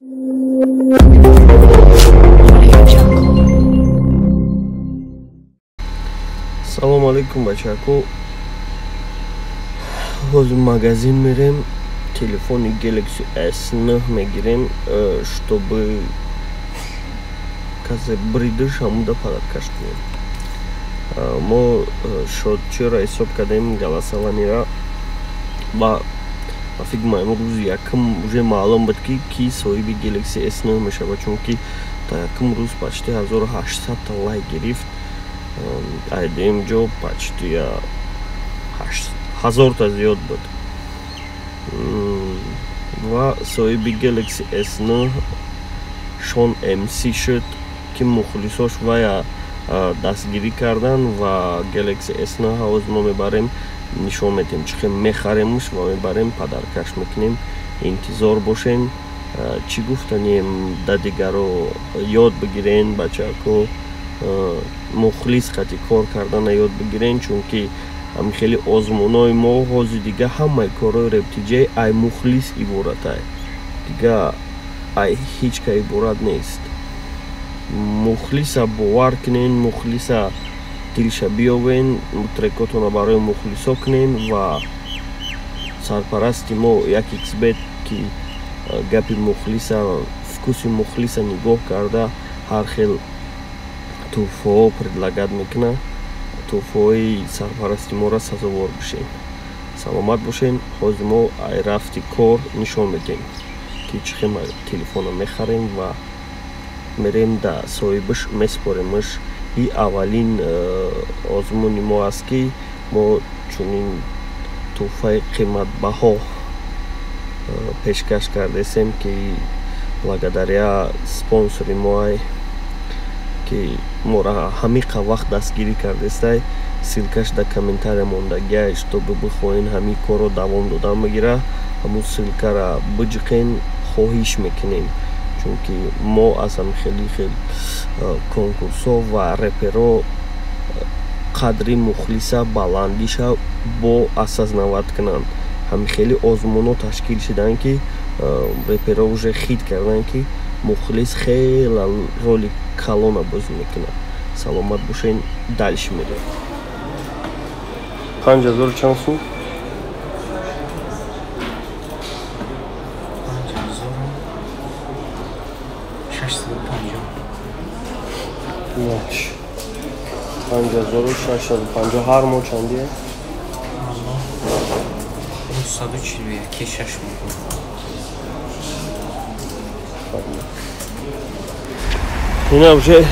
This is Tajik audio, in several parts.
Салом алейкум, бачако. Ҳозир магазин мерем, телефони Galaxy S9 мегирем, чтобы казе бридиш ҳамуда падаркаш кунем. Мо шодчиро ҳисоб кардем галасаванира ба фикр мекунам рӯз якм уже маълум буд ки соҳиби Galaxy S9 мешавад, чунки та якм рӯз почти 1800 та лайк гирифт. Айдем ҷо почти 1000 та зиёд буд. Ва соҳиби Galaxy S9 Шон MC шуд ки мухлисош вая дастгирӣ кардан ва Galaxy S9 ҳавоз мо мебарем, нишон медем чӣ хел мехаремш ва мебарем падаркаш мекунем. Интизор бошен. Чӣ гуфтанем да дигаро ёд бигирен, бачако мухлис қати кор карданро ёд бигирен, чунки ҳамин хели озмунои мо ҳозир дига ҳамаи корҳои рептиҷаи ай мухлис иборатай, дига ай ҳеҷ ка иборат нест. Мухлиса бовар кунен, мухлиса дилша биёвен, трекотона барои мухлисо кунен ва сарпарасти мо як xbet ки гапи мухлиса, вкуси мухлиса нигоҳ карда ҳар хел тӯҳфаҳо предлагат мекунад. тӯҳфаҳои сарпарасти моро сазовор бошен. Саломат бошен. Ҳозир мо ай рафти кор нишон медем ки чӣ хел телефонро мехарем ва мерем да соҳибаш меспоремаш. И аввалин озмуни мо аст ки мо чунин тӯҳфаи қиматбаҳо пешкаш кардесем ки благодаря спонсори моай ки моро ҳамиқа вақт дастгирӣ кардестай. Силкаш дар комментария мондагия, чтобы бихоҳен ҳамин корро давом додан бигира, ҳамун силкаро биҷиқен, хоҳиш мекунем, чунки мо аз ҳамин хел конкурсҳо ва реперо қадри мухлиса баландиша бо осознават кунанд. ҳамин хели озмунҳо ташкил шудан ки реперо уже хит кардан ки мухлис хела роли калона бозӣ мекунад. Саломат бошен. дальше мерем. 5000 чанд сум? 5650 ҳар моҳ чандие? 141 ина уже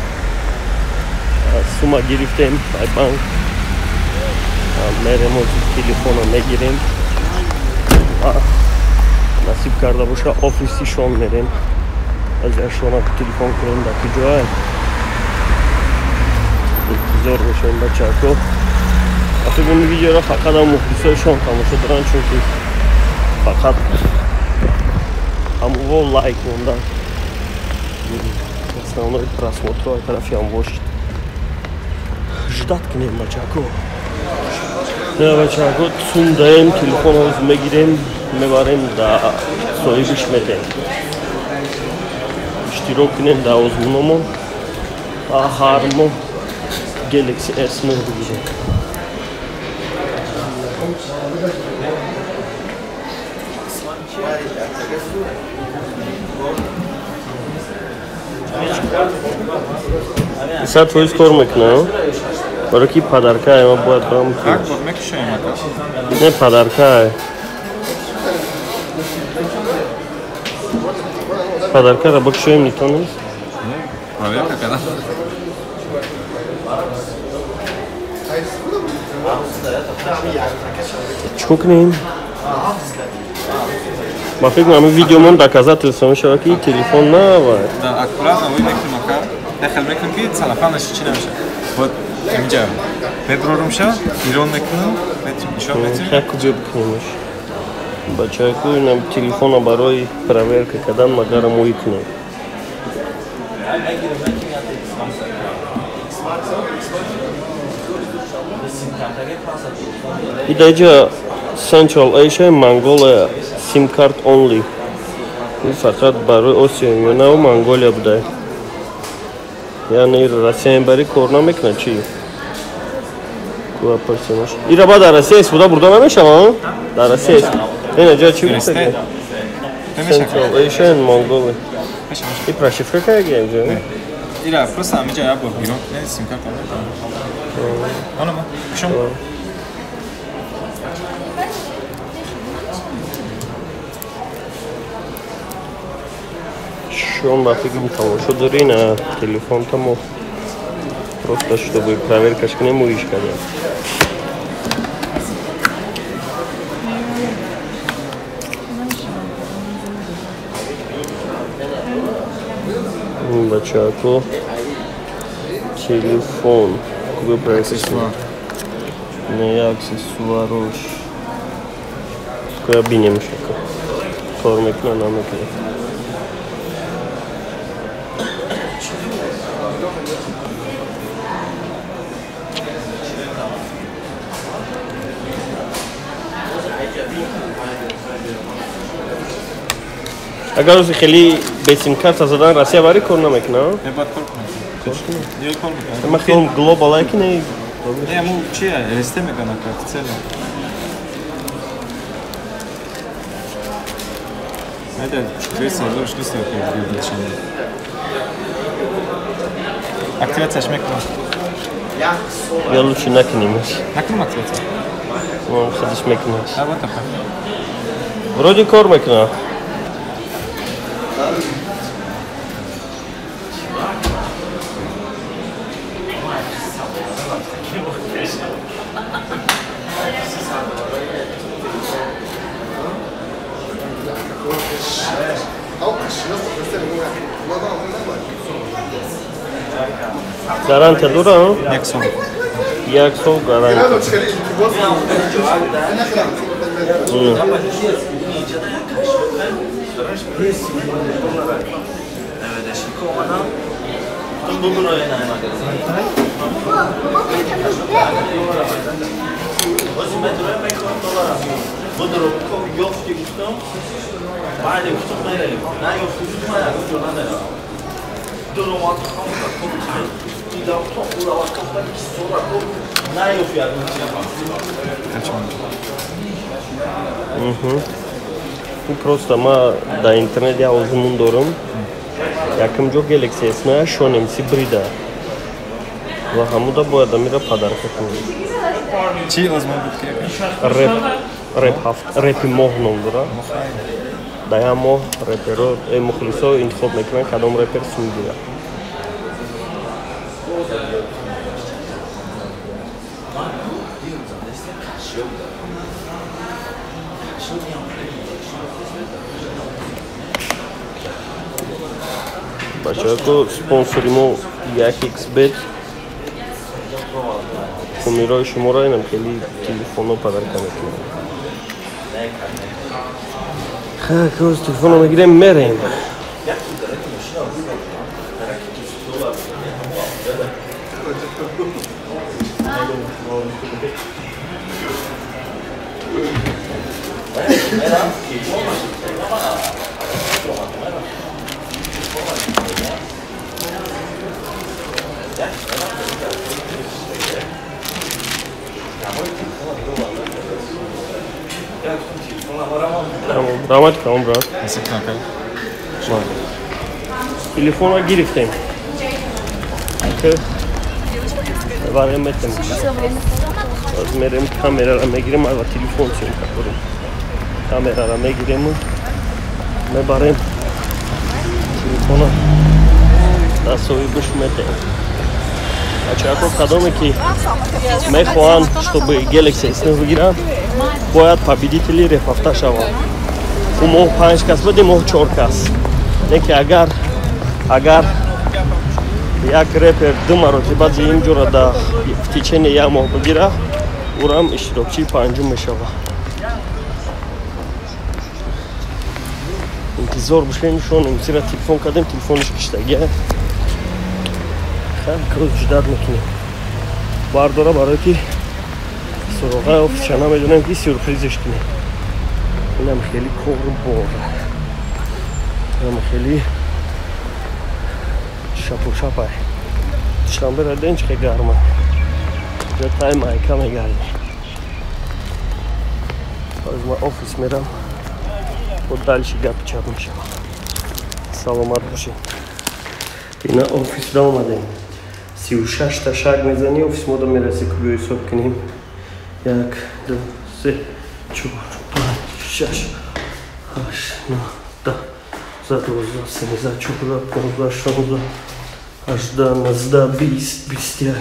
сума гирифтем ай банк. мерем телефонро мегирем. насиб карда боша офиси Шон мерем. аз шона телефон кунем дар ки ҷоя. интизор бошем бачако. асоби видеоро фақат мухлисои Шон тамошо доранд, чунки фақат ҳамуво лайк мондан. основной просмотр ай тарафи ҳам бошид. ждат кунем бачако. бачако сум даем, телефон ҳозир мегирем, мебарем да соҳибиш медем. иштирок кунем дар озмуномон ва ҳар моҳ Galaxy S9 бигирем. иса твои кор мекунам, барои ки падарка ма бояд барам. Не падарка. Падаркаро бакшоем нитонем. Проверка когда? Чико кунем? Ма фикр мекунам видеомон доказательство мешавад ки телефон навай. Да, аккуратно вы мекунем ака. Дахал мекунем ки салафанаш чӣ намешад. Вот инҷа мебурорум ша, ирон мекунам, нишон метим. Як куҷо бикунемш. Бачаку инам телефона барои проверка кардан магара мои кунем. Идаҷа Central Asia, Mongolia, SIM card only. این فقط برای اوسیانیونا و منگولیا بوده. یعنی راسیان برای کار نمیکنه چی؟ کوه پرسنش. ایرا با در راسیان بوده برده نمیشه ها؟ در راسیان. این جا چی بود؟ Central Asian Mongolia. این پرشیفه که گیم جا؟ ایرا پروسه همینجا یا بار بیرون نه سیم کارت آنها ما شما شون нафиг что дори на телефон там просто чтобы проверка к нему искать. Бачако телефон выбрать не аксессуарош какой бинемшка формик на намеке. اگر از خیلی بیسیم کارت زدن راستی باری کار نمیکنه؟ نه باید کار کنم. دیگه کار میکنم. ما خیلی گلوبال که نه. نه مو چیه؟ رسته میکنه کارت سلام. هذا شوي صار شو تسوي في الشيء؟ اكتيفات ايش مكتوب؟ يلا شو نكنيمش. نكنيم اكتيفات. ما خدش مكناش. اه واتفق. برودي كور مكنا. Гарантия дура? Як сов гарантия. Просто ма да интернет я узмун дорам. Яким ҷо Galaxy S9 шонем сибрида. Ва ҳамуда бояд амира падарка кунем. Чи озмун буд ки? Рэпи моҳ ном дора. Да я моҳ рэперо мухлисо интихоб мекунанд кадом рэпер сум гирад. Бачако спонсори мо 1xbet номерои шуморо инам хели телефоно падарка мекунам. Хак оз телефоно мегирем мерем. Рамат кам брат. Секунда. Телефона гирифтем. Окей. Варем метем. Возьмем камеру, мегирем, а телефон сим капурим. Камера мегирем. Мы барем. Телефона. Да сови буш метем. Ачако кадомики мехоан, чтобы Galaxy S9 выиграл, боят победители рефавта шаванд. У моҳ 5 кас будем, моҳ 4 кас. Неки агар як рэпер 2 маротиба инҷора да в течение як моҳ бигира, урам иштирокчии 5 мешава. Интизор бошем, шонем зира телефон кардем, телефониш киштагия. Коз ҷидат мекунем. Бардора барои ки суроғаи офисча намедонем ки сюрпризиш кунем. Инам хеле кор бор. هم خیلی شپ و شپه شنبه را دنج که گرمه جا تایم های کمه گرمی از ما آفیس میرم و دلشی گپ چپ میشم سلامت باشید اینا آفیس را آمدیم 36 تا شک میزنی آفیس ما دا میرسی که بیایی صبح کنیم 1 2 3 4 5 6 8 9 10 11 12 13 14 15 16 18 19 20 21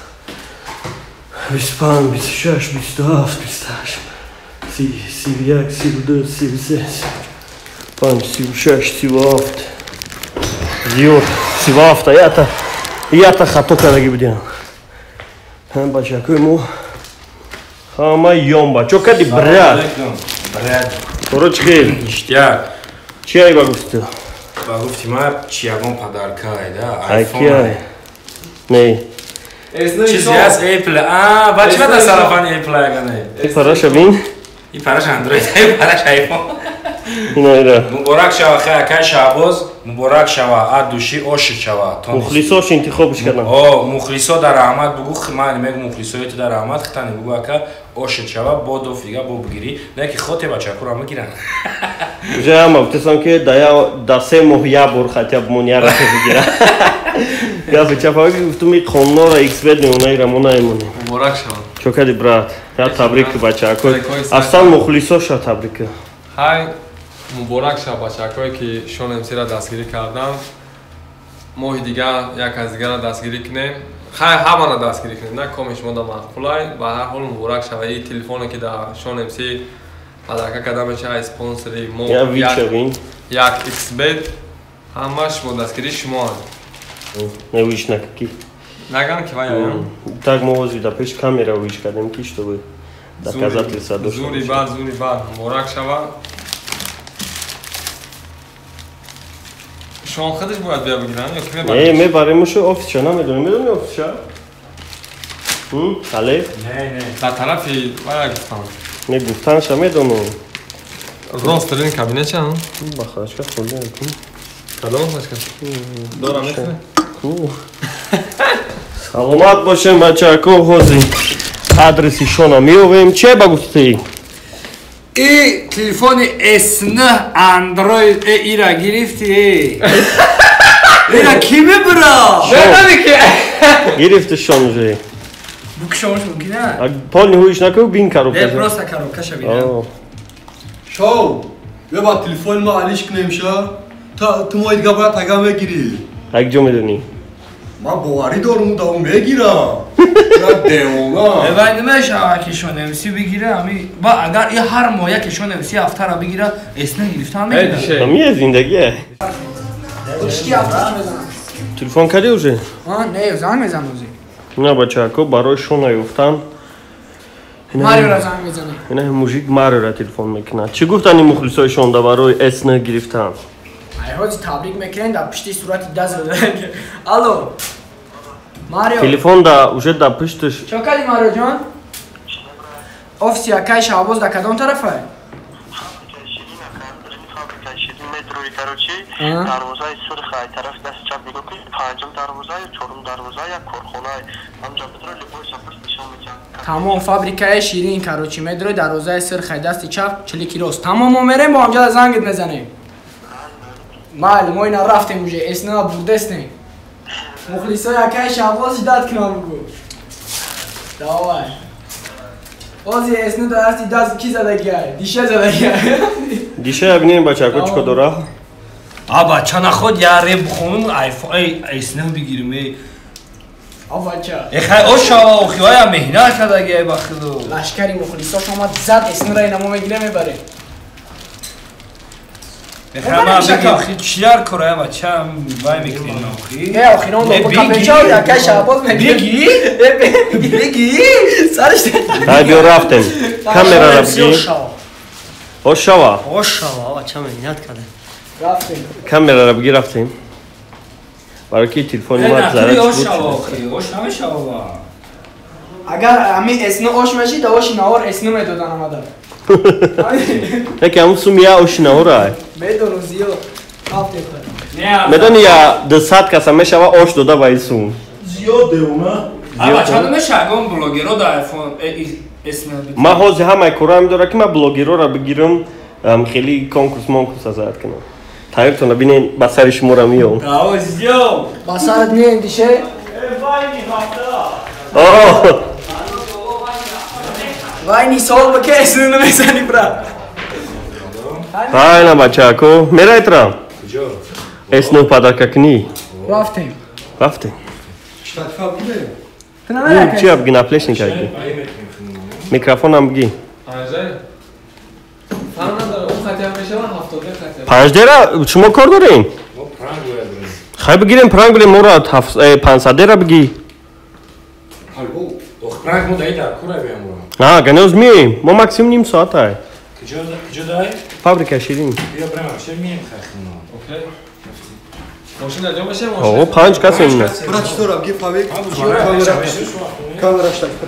25 26 27 28 30 31 32 33 35 36 37 زیور 37 یاتا خطو کردگی بدیم هم بچه که مو همه یوم چو کدی براد برو چخیر اشتیاق چی هایی بگفتی؟ بگفتی ما چیاگون پدرکه ده آیفون های نه چیزی هست ایپل بچه بده صرفان ایپل اگنه این پراش بین؟ این پراش اندروید این پراش ایفون این ایره مبارک شوا خیلی که شعباز مبارک شوا دوشی اوش شوا مخلیصاش انتخابش کردن مخلیصا در احمد بگو من میگم مخلیصایی تو در احمد خطانی بگو که اوش شوا با دو فیگا با بگیری نه که خودت بچه کورا میگیرن جا هم افتسان که دا 3 ماه یا بور خطی اب مونیا را بگیرن یا بچه پاکی گفتم می خوننا را ایکس بید نیونه را مونه ایمونه مبارک شما چو کدی براد یا تبریک بچه که اصلا مخلیصاش را تبریک های مبارک شب بچه‌هایی که شون امسی را دستگیری کردن ماه دیگه یک از دیگر را دستگیری کنیم خیلی همه را دستگیری کنیم نه کامش مونده مقبولای و هر حال مبارک شب این تلفنی که در شون امسی پدرکه کردن میشه اسپانسری مو یک ایکس بید همش با دستگیری شما نویش نکی نگم که باید так موازی دا پیش کامیرا ویش کردیم که чтобы доказательства дошли زوری بعد مبارک شب شما خودش باید بیا بگیرن یا که میبریم؟ نه میبریمش آفیس چه نمیدونی میدونی آفیس چه؟ خاله؟ نه در طرفی باید گفتم نه گفتنش میدونم راست دارین کابینه چه هم؟ بخواهش که خونده کن کدام خوش کن؟ دارم میخونه؟ سلامت باشیم بچه که خوزی آدرسی شونا میویم چه بگفتی؟ ای تلفن S9 اندروید ای را گرفتی ای را کی میبرا؟ گرفتی شون جایی بکشمش ممکنه؟ پال نیهویش نکو بین کارو نه کشم پروسا کارو کشه بینم شو بیا با تلفن ما علیش کنیم شا تو ما دیگه باید تگه میگیری یک جو میدونی؟ ما باوری دارم دارم میگیرم دیونا باید میشه که شون امسی بگیره امی با اگر این هر ماه که شون امسی هفته را بگیره اسنه گرفته هم میگیره همیه زندگیه اشکی هفته میزنم تلفن کردی اوزه؟ نه زنگ میزنم اوزی نه بچه که برای شونا یفتن ماریو را زنگ میزنی اینه موژیک ماریو را تلفن میکنه چی گفتن این مخلصای شونده برای اسنه گرفتن؟ ای حاجی تبریک میکنن در پشتی صورتی دست بزنن الو ماریو تلفن دا اوژه دا پشتش چو کردی ماریو جان؟ آفیس یکای شعباز در کدام طرفه؟ دروازه سرخ ای طرف دست چپ نگاه کنید پنجم دروازه چهارم دروازه یک کارخانه همجا بدر لباس پس نشان میدن تمام فابریکای شیرین کاروچی مترو دروازه سرخ دست چپ 40 کیلوست تمام میریم با همجا زنگت میزنیم مال ما اینا رفتیم اونجا اسنا بردستیم مخلصای یکای شعباز داد کنم بگو داوای بازی اسنا دستی دست کی زده گیه دیشه زده گیه دیشه ببینیم بچه که چکا داره آبا چه نخود یاره بخونم ایفون اسنا بگیرم ای آبا چه خیلی اوشا و خیلی هم مهنه کرده گیه بخدو لشکری مخلصاش آمد زد اسنا را اینمو میگیره میبره بخیر خیلی چیار کرده بچه هم وای میکنیم آخی نه آخی نام دو کپیچه و یکای شعباز میگیره بگی سرش های بیو رفتیم کامیرا را بگی اوشاوا آبا چه مهنت کرده رفتیم کامیرا را بگی رفتیم برای که تلفونی ما زرد اوش نمیشه بابا اگر همین اسنو اوش میشی دواش نهار اسنو میدادن آمده یکی همون سومیا اوش نهاره میدونم زیاد медони я 200 каса мешава ош дода ба исум زیاده اونا бачаҳо мешагон блогеро дар айфон эсна ман ҳозир ҳамаи кора медора ки ман блогерора бигирам хеле конкурс монкурс азад кунам тайёртона бинен ба сари шумора миём ба сарат меэндише вайни сол ба ки эсну намезани брат пайна бачако мерайтра эсну падакакни рафтем штатфа буде чи абги наплешника аги микрофонам бги панҷдера шумо кор дорем хай бигирем пранг билем мора 500 бги ганёз меем мо максимум ним соатай фабрика ширин о 5 касе мина брат читор абги фавик камера штатфа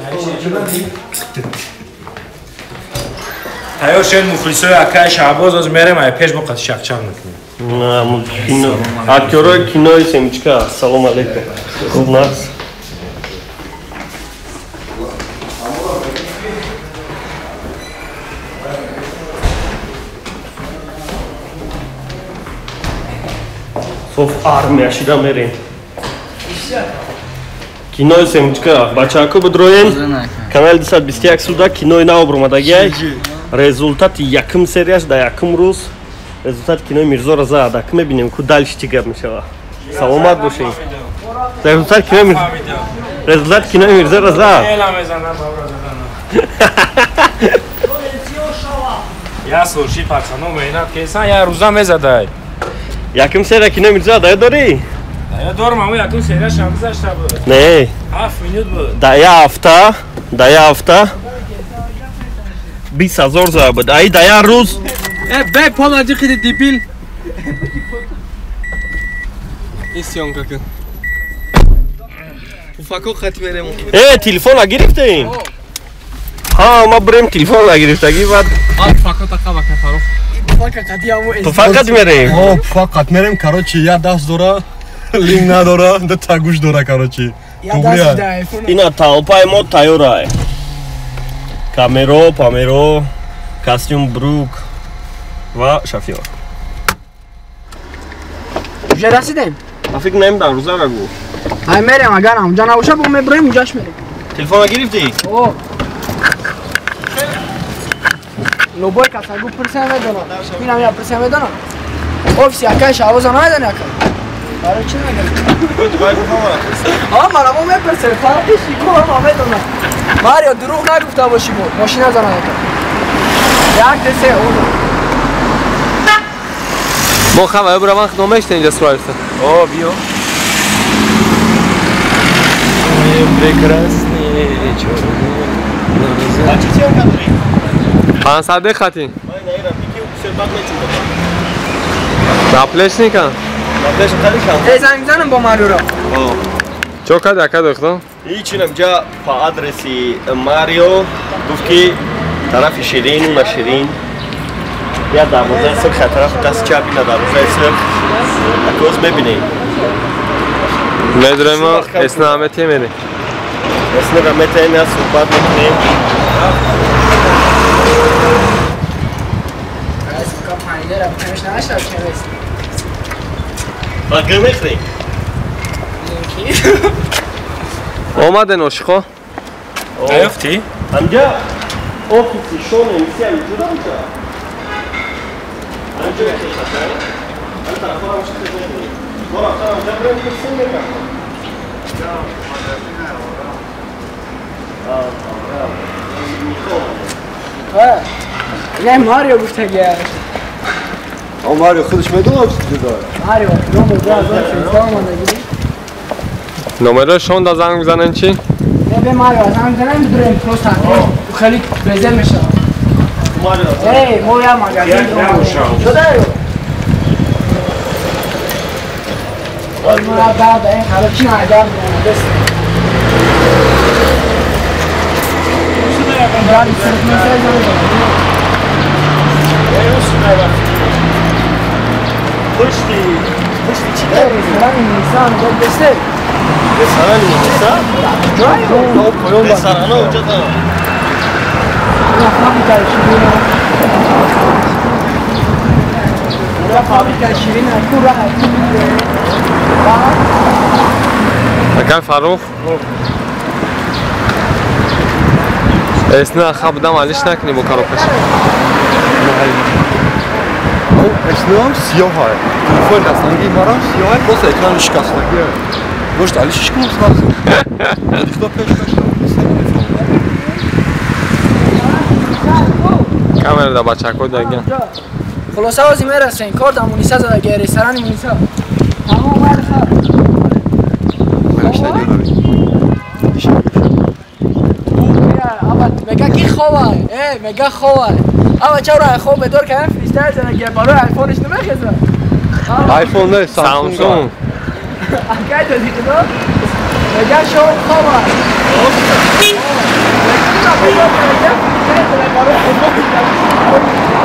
тайёр шед мухлисои акаи шаҳбоз оз мерем ай пеш боқад шақчақ мекунем актёрои кинои семичка салом алейкум хуб нас соф армияшида мерем кинои семичка бачаако бидроем канали 221 суда кинои нав бромадагиай результати якум серияш дар якум рӯз результати кинои мирзора зад ак мебинем ку дальше чӣ гап мешава саломат бошем результати кинои мирзора зад я слушай пацану меҳнат кесан я рӯза мезадай якум серия кинои мирзора дая дорӣ я дорам аммо якум серия шамгузашта буд не 7 минут буд дая ҳафта 20,000 зая буд аи дая рӯз бе помаҷи хиди дебил ин сёнка кун пуфако хат мерем телефон нагирифтем ма бурем телефон нагирифтагӣ бад пуфако тақа ба кафаро фақат мерем фақат мерем короче я даст дора линк надора ду тагуш дора короче ина талпаи мо тайёрай камеро памеро костюм брук ва шофёр уже расидем ман фикр намедам рӯзара гу ай мерем агар ҳамҷа набоша бо мебурем уҷаш мерем телефона гирифтӣ лобой касагу пирса медонам инам я пирса медонам офиси акай шавоза намедони акай барои чӣ намедонам манамо мепирсем фарқи шикоама медонам марио дурӯғ нагуфта боши бо мошина занад акай як десе мо хавая бураван номешта инҷа сроифта биё прекрасные чёрные 500 хати наплешника занг мизанам бо мариоро чо кад яка дохтам ҳичи намҷа по адреси марио гуфт ки тарафи ширину на ширин я 12 сирх тарафи даст чап ина 12 сирх акоз мебинем медурема эсна ҳамете мере эсна ҳамете я суҳбат мекунем гмехрем омаде ношиқо наёфтӣ анҷа офиси шоне мисияи ҷуда буша анҷа хатар ан тарафора бошад мекунем мо рафтан анҷа бурем курсем мекунем не марио гуфтагия марио худаш медонад чӣ ҷудо марио номер 2013 номеро шонда занг бизанем чӣ бе марио занг бизанем бидурем просто хеле безел мешавад мо я магазин шудаю мара дарда ин харочи надар дест پشتی چی داری؟ رستوران نیسان جد بسته رستوران نیسان؟ جایی؟ رستوران ها اونجا دارم فابریکه شیرین فابریکه شیرین تو راه اگر فاروق اسنا خب دم علیش نکنی با کارو کش او اسنام سیاهه تلفن دستانگی مرا سیاهه باز اکران شکستگیه گوشت علیش کنم سازم دیختا پیش کامر دا بچه کو دیگه خلاصه وازی میرسه این کار در مونیسه زده گه رستوران مونیسه تمام باید خب میگه کی خواه میگه خواه اما چرا خوب بدور که هم فریستایل زده گه برای آیفونش نمیخیزه آیفون نه سامسونگ اگه تو دیگه دو میگه شو خواه میگه بدور که هم فریستایل زده برای آیفونش نمیخیزه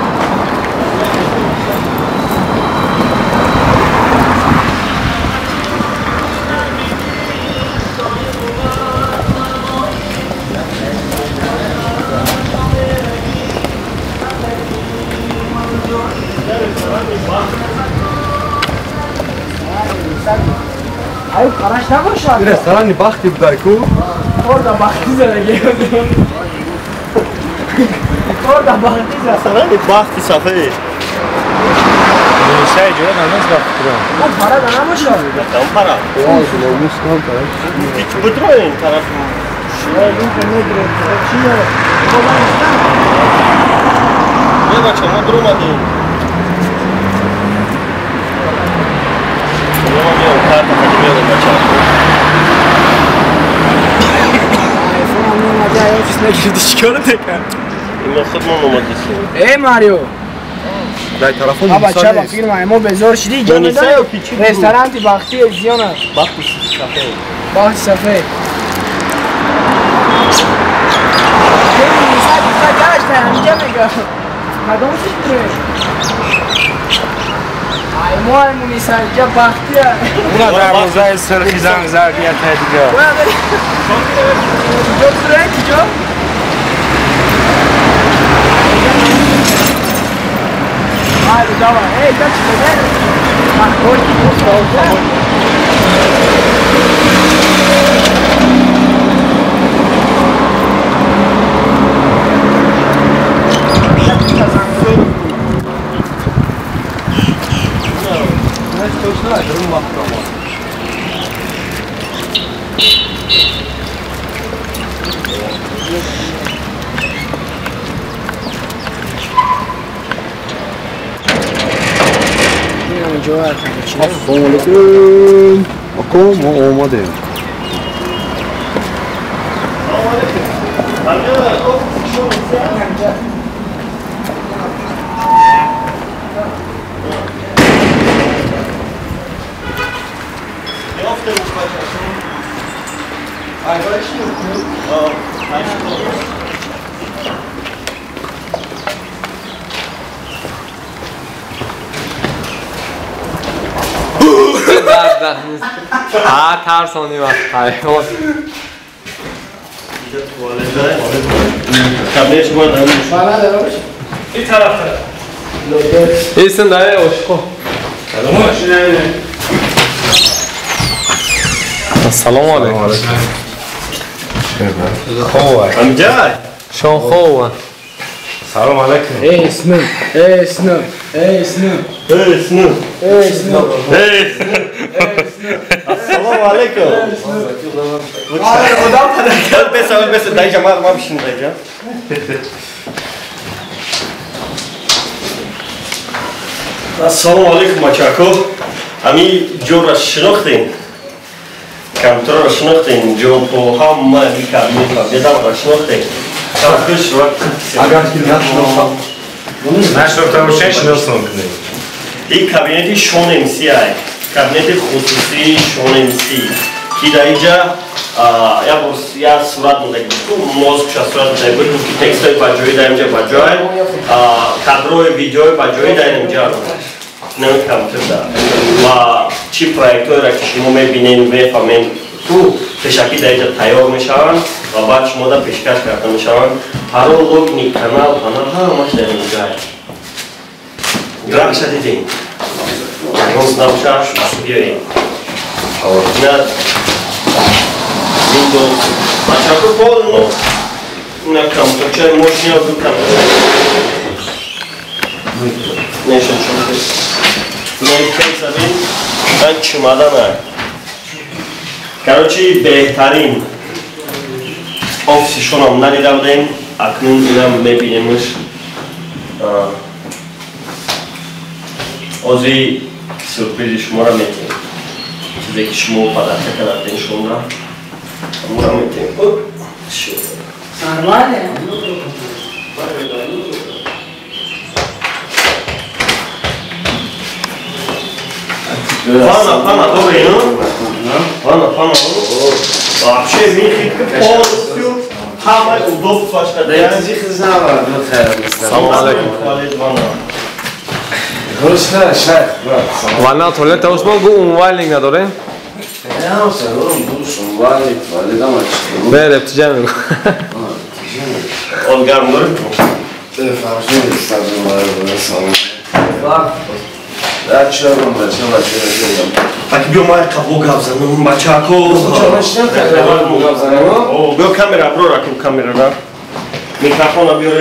ای خراش نباشه رستوران بختی بودای کو خورده بختی زدگی خورده بختی زدگی رستوران بختی صفحه نیسه جوره نماز بخت کنم اون پره ده نباشه کم پرا هیچ بدرو این طرف یه بچه ما درو مدیم ای ماریو در طرفون ها بچه با فیلم ما بزار شدی جا نداری رستوران تی باختی زیان است باختی صفحه خیلی نیسا دیگه گشته همینجا میگه مدام چیز بره ای مای مونیسا اینجا باختیه اونا در موزه سرخی زنگ زردیت دیگه باید بری اینجا بره اینجا ای داوا ای دا چی بده مخبوری السلام علیکم آقا ما آمادیم ها ترسانی وقت حیوان کبنیش باید همین این طرف ایسن داره عشقو السلام علیکم خواه همینجا شون خوبه سلام علیکم اسنو اسنو اسنو اسنو اسنو السلام علیکم بس دایجا ما بشین دایجا السلام علیکم مچاکو امی جو را شناختین کامپیوتر را شناختین جو پو هم ما میکردیم دیدم را شناختین خوش اگر که نشناختم نشناخته باشین شناختم کنیم این کابینتی شون امسی های کابینت خصوصی شون امسی که در اینجا یا صورت مونده که موزکش صورت مونده که تکست های بجایی در اینجا بجای کادروی ویدیوی بجایی در اینجا نمی‌کنم کرده و چی پروژه‌ای را که شما می‌بینید می‌فهمید تو پیشکی در اینجا تیار میشوند و بعد شما در پیشکش کرده میشوند هر لوگینی کانال همش در اینجا گرام شدیدیم روز نباشه بیاییم نه Windows Maciako wolno na komputerze można wykonać. Nie się czuje. Nie chcę zabin, tak чемодана. Короче, бехтарин офиси шунам надидавдем, акнун инам мебинемш. Ози сюрпризи шумора метем. Чизе ки шумо падарка кардем шумора. Нормально? Пана, добрый, ну? Пана, вообще михик полностью, самое удобство, что делать. Салам алейкум. Ванна туалет Осман гу унвайлинг надорем? بله ابتجاه میگو گرم داره؟ اگه بیو مای قبو گاب زنم بچه اکو بیو کامرا برو رکم کامرا را میکروفون بیاره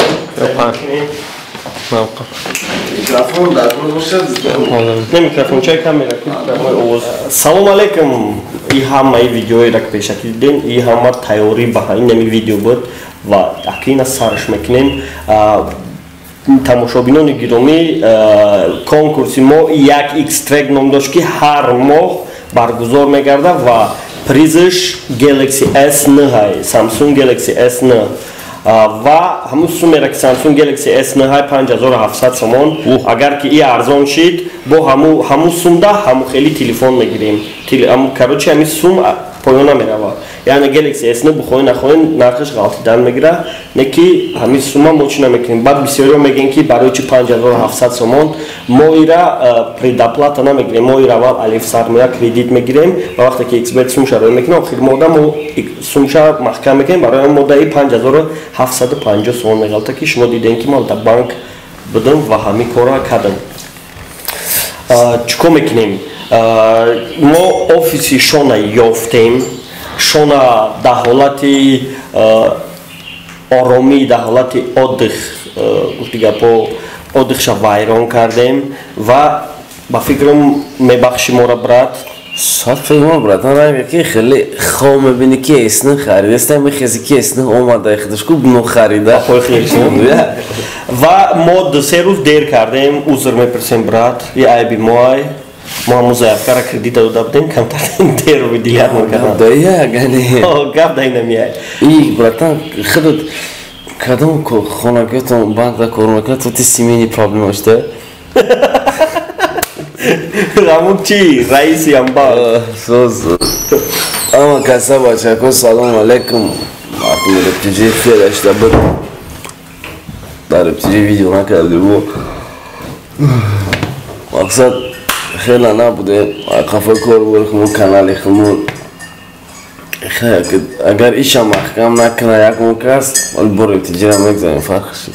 نه میکروفون چای کامرا салом алейкум ин ҳамаи видеоеро ки пешакӣ дидем ин ҳама тайёрӣ ба ҳамин видео буд ва акина сарш мекунем тамошобинони гиромӣ конкурси мо 1x трек ном дошт ки ҳар моҳ баргузор мегардад ва призиш Galaxy S9 Samsung Galaxy S9 ва ҳамун суммера ки Samsung Galaxy S9 5700 сомон агар ки ин арзон шид бо ҳамун сумда ҳамун хели телефон мегирем короче ҳамин сум поёна мерава яъне Galaxy S9 бухоҳӣ нахоҳӣ нархаш ғалтидан мегира не ки ҳамин сума мо чӣ намекунем баъд бисёриҳо мегӯянд ки барои чи 5700 сомон мо ира предоплата намегирем мо ира аввал алифсармоя кредит мегирем ва вақте ки xbet сумша рӯй мекунем охири моҳда мо сумша маҳкам мекунем барои моддаи 5750 сомон меғалта ки шумо дидем ки ман дар банк будам ва ҳамин корро кардам чӣ кор мекунем мо офиси шона ёфтем шона дар ҳолати оромӣ дар ҳолати отдих гуфти гапо отдихша вайрон кардем ва ба фикрам мебахши мора брат صد فکر براتون رایم یکی خیلی خواه میبینی که اسنه خریده است همه خیزی که اسنه اومده خودش کو بنو خریده و ما دو سه روز دیر کردیم عذر میپرسیم برات یه عیبی مای ما هم مضاعف کار کردی داده بودیم کمتر دیر رو دیگر میکردم دایه اگنی گفت دایی نمیای ای براتون خودت کدوم که خانگیتون بانک دا کار میکنه تو تی سیمینی پرابلم هاشته همون چی؟ رئیسی هم با اما کسا باشه که سلام علیکم مردم ابتجای خیلی اشتا بود در ابتجای ویدیو نکرده بود مقصد خیلی نبوده قفل کار برخمون کانالی خمون خیلی اگر ایشا محکم نکنه یک موکست ولی برو ابتجای هم نگذاریم فرقشی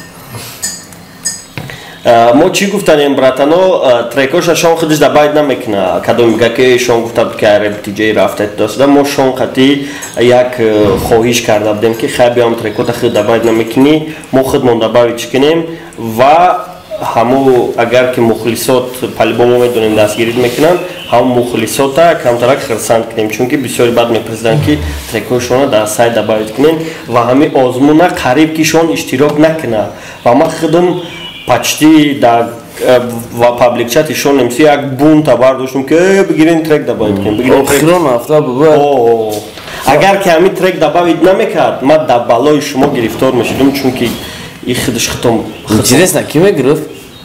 мо чӣ гуфтанем братано трекоша шон худиш дабайд намекуна кадом мега ки шон гуфта ки рептиҷаи рафта дошта мо шон қати як хоҳиш карда будем ки хай биём трекота худ дабайд намекунӣ мо худмон дабайд чӣ кунем ва ҳамо агар ки мухлисот палибомо медонем дастгирӣ мекунанд ҳам мухлисота камтарак хирсанд кунем чунки бисёри бад мепурсиданд ки трекошона дар сайт дабайд кунем ва ҳамин озмуна қариб ки шон иштирок накуна ва ман худам почти дар ва пабликчати шонем си як бунта бардоштум ки бигирин трек дабавид кунем охирон ҳафта бубад агар ки ҳамин трек дабавид намекард ман дар балои шумо гирифтор мешудам чунки и худаш хитом интересно ки мегирифт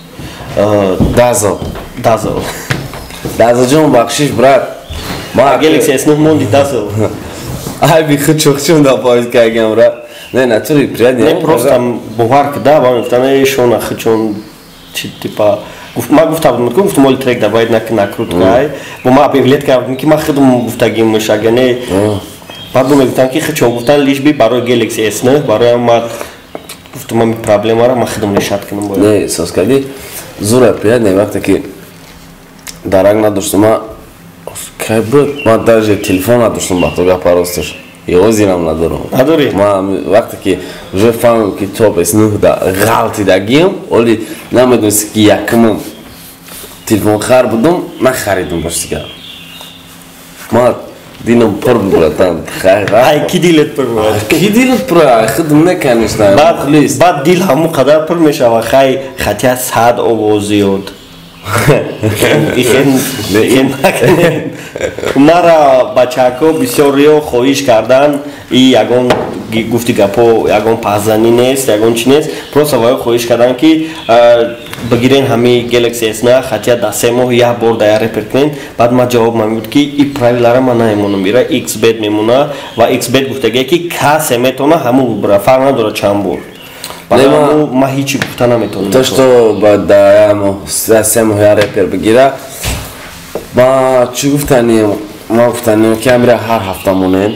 дазо ҷон бахшиш брат Galaxy S9 монди дазо ай би худ чохчун дабавид кардам брат не натури приятно не просто бовар да вам фтане шона хчон чи типа گفتم ولی ترک باید نکرد با ما اپیلیت کردم که ما خودم گفتگی مشاگنه بعد گفتم که چون گفتن لیش بی برای گلکسی اس نه برای ما گفتم من پرابلم را ما خودم نشات کنم نه احساس کردی زور پیاد نه وقتی که درنگ نداشتم که بود ما درجه تلفن نداشتم وقتی گپاراستش یوزینم نداری ما وقتی که вже فهمیدم که توپ اس نه غلطی دگیم ولی نمیدونست که یکم تلفن خر بودم نخریدم باش دیگه ما دینم پر بودم کی دیلت پر بود کی دیلت پر خدمت نکنیستم بعد دیل همون قدر پر میشه و خطی ساعت آوازیود این نکنین مرا بچه‌ها بسیار خواهش کردن این یگان گفتی گپو یگان پازنی نیست یگان چی نیست پروسه وای خواهش کردن که بگیرین همه گلکسی اس نه خطی 10 ماه یا بار دایره پرکنین بعد ما جواب میدم که این پرایلر ما نمیمونه میره ایکس بیت میمونه و ایکس بیت گفته که کاسه میتونه همون برا فرق نداره چند بار ما هیچی گفته نمیتونم توش تو با دایمو 3 ماه رپر بگیره ما چی گفتنیم ما گفتنیم که میره هر هفته مونه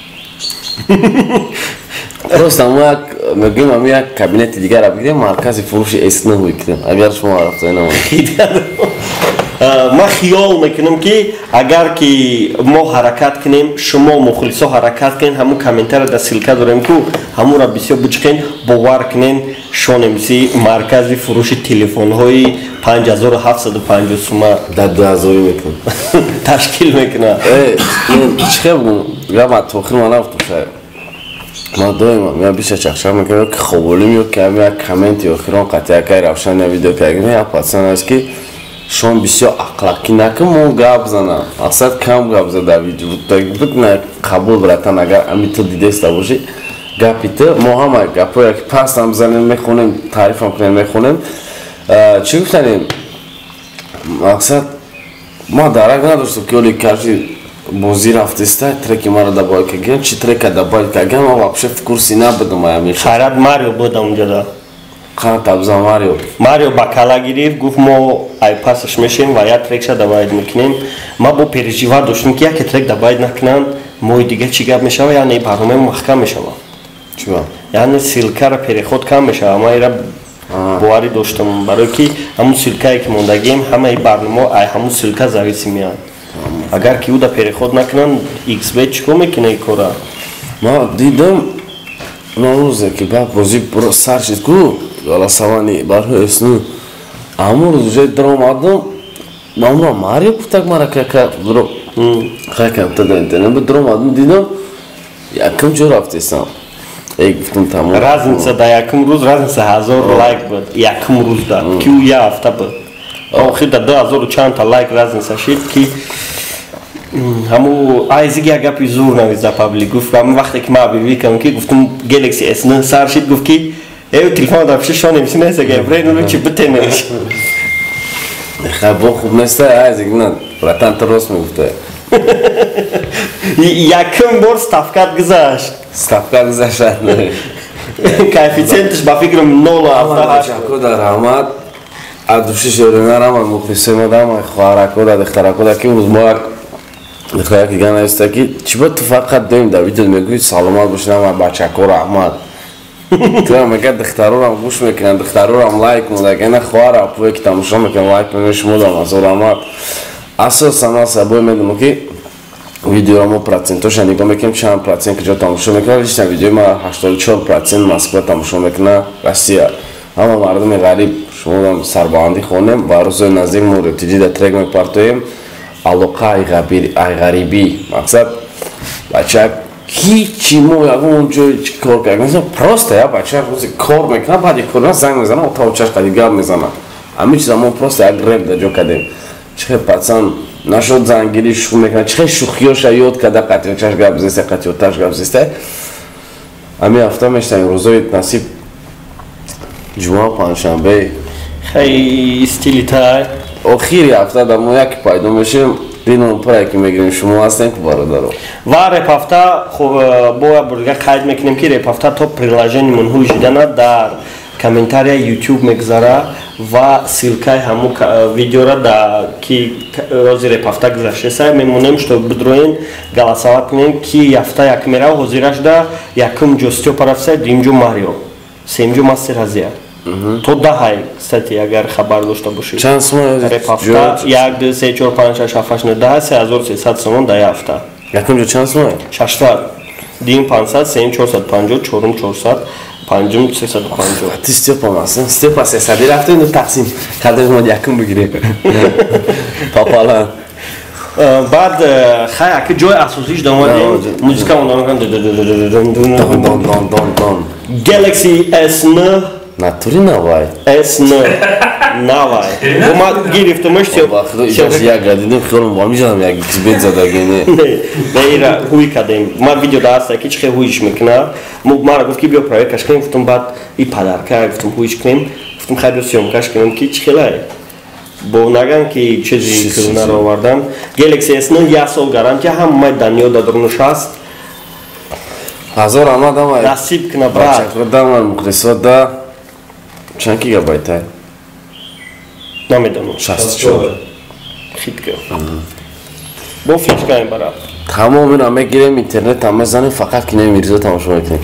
راست ما میگیم ما یک کابینت دیگر را بگیریم مرکز فروش اس نه بگیریم اگر شما رفته نمونه ما خیال میکنم که اگر که ما حرکت کنیم شما مخلصا حرکت کنین همون کامنتر در سلکه داریم که همون را بسیار بچکین باور کنین شونمسی مرکز فروش تلفن های 5750 سومه در 2000 میکنم تشکیل میکنه چه بگم یا ما توخیر ما نفتم شاید ما دائما بیشتر چخشم میکنم که خوبولی میو که همه کامنت یا خیران قطعه که روشن ویدیو که یا پاتسان است که شون بسیار اخلاقی نکن گپ زنم اصلا کم گپ زده ویدیو بود نه قبول براتن اگر امیتو دیده است باشی گپیته ما هم گپو یک پاس هم زنیم میخونیم تعریف هم کنیم میخونیم چی گفتنیم اصلا ما درک نداشتم که ولی کارچی بازی رفته است ترکی ما را دبای که گیم چی ترک دبای که گیم ما واقعا فکرسی نبودم همیشه خیرات ماریو بودم اونجا خان تابزا ماریو باکالا گرفت گفت ما ای پاسش میشیم و یا ترکش دباید میکنیم ما با پریجیوار داشتیم که یک ترک دباید نکنن ما دیگه چی گپ میشه یعنی برنامه محکم میشه چیه یعنی سیلکه را پری خود کم میشه ما ایرا باوری داشتم برای که همون سیلکه که موندگیم همه برنامه ای همون سیلکه زاویسی میان اگر که او دا پری خود نکنن ایکس بیت چیکار میکنه کورا ما دیدم نوروزه که بعد بازی برو سر شد کو والا سوانی برای اسنو امور روزه درام آدم مامورا ماریو کتک مرا که برو خیلی کم تا دنتنم به درام آدم دیدم یکم جو رفته استم گفتم تمام رازنسه دا یکم روز رازنسه 1000 لایک بود یکم روز دا که او یه هفته بود آخر دا 2000 چند تا لایک رازنسه شد که همو ایزی گپی زور نویزه پابلیک گفت همون وقتی که ما بیوی کم که گفتم گلکسی اس نه سر شد گفت که ایو تلفن در پیش شو نمیشه نیسته گفت نو چی بته نمیشه خب خوب نیسته ایزی نه براتن ترس میگفته یکم بار استفکت گذاشت کوفیشنتش با فکرم 0.78 چاکو در رحمت ادوشش یورینارم مخلصه مدام خواهرکو در دخترکو در که روز ما دختره که گناه است که چی باید تو فقط داریم در ویدیو میگوید سلامت باشنم و بچه‌کو رحمت که میگه دخترو رو گوش میکنن دخترو رو لایک میکنن خواهر اپوی که تماشا میکنن لایک میکنن شما در مزار رحمت اساسا ما سبوی میدونم که ویدیو رو ما پرسنتوش نگاه میکنیم چند پرسنت که جا تماشا میکنن لیش ویدیو ما 84% مسکو تماشا میکنن روسیه اما مردم غریب شما سرباندی خونیم و روز نزدیک مورتیجی در ترک میپرتویم علاقه ای غریبی مقصد بچه هیچی مو اونجا کار کرد مثلا پروسته یا بچه روزی کار میکنه بعد یک کار زنگ میزنه و تا چش قدیگر میزنه همه چیز ما پروسته یک رب در جا کردیم چه پسان نشد زنگیری شروع میکنه چه شوخیاش یاد کرده قطعی چش گپ زیسته قطعی تش گپ زیسته همین هفته میشتن روزای نصیب جمعه پنجشنبه خیلی استیلی تای آخری هفته در ما یک پایدو میشیم دینون پرایی که میگیریم شما هستین که بارو و رپ هفته خب با برگه قید میکنیم که رپ هفته تا پریلاژن منحوی شدن در комментария YouTube мегзара ва силкаи ҳамун видеора да ки рози репафта гузаштеса мемонем што бидроен галасават кунем ки яфта як мера ҳозираш да якум ҷо Степа рафса дуюм ҷо Марио сеюм ҷо Мастер Азия то даҳай кстати агар хабар дошта бошед чанд сум репафта 1 2 3 4 5 6 7 8 9 10 3300 сомон да яфта якум ҷо чанд сум 600 дуюм 500 сеюм 450 чорум 400 панҷум 350 ти Степа маст Степа 300 рафта инду тақсим кардем мо якум бигирем папала баъд хай аки ҷои асосиш да омадем музика ондамакан Galaxy S9 натури навай S9 навай ма гирифтумаш як гадидем хелом ва мижанам як бет задагене не ира ҳуй кардем ма видео даста ки чихе ҳуйш мекуна мара гуфт ки биё проекташ кунем гуфтум баъд и падарка гуфтум ҳуйш кунем гуфтум хайду сёмкаш кунем ки чихелай бо наган ки чизи кӯронаро овардан Galaxy S9 як сол гарантия ҳамаи даниё дадруш ҳаст ҳазор рамад амай насиб куна брат даман мухлисот да чанд гигабайтай намедонам 64 хитка бо флешкаем бара тамом ина мегирем интернет ҳам мезанем фақат кинои Мирзо тамошо мекунем